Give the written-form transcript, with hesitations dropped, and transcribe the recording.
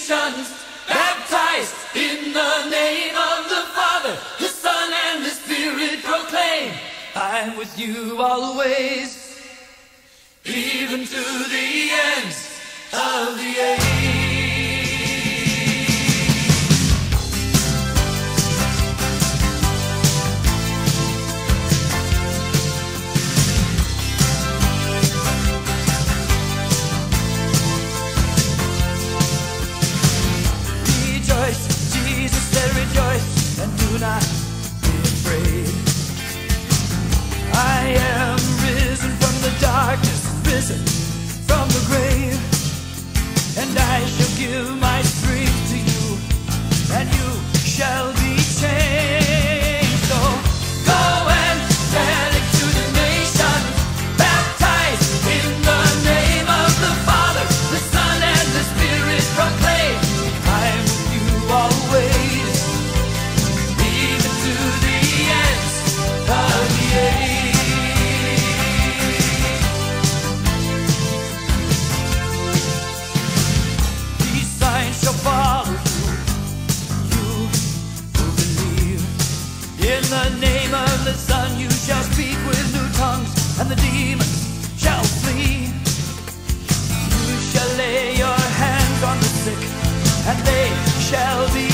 nations, baptized in the name of the Father, the Son, and the Spirit proclaim, I'm with you always, even to the ends of the age. Jesus said rejoice and do not be afraid. I am risen from the darkness, risen from the grave, and I shall give my strength to you, and you shall be changed. So go and tell it to the nation, baptized in the name of the Father, the Son, and the Spirit proclaim, I'm with you always, even to the ends of the age. These signs shall follow you who believe. In the name of the Son you shall speak with new tongues, and the demons shall flee. You shall lay your hands on the sick, and they shall be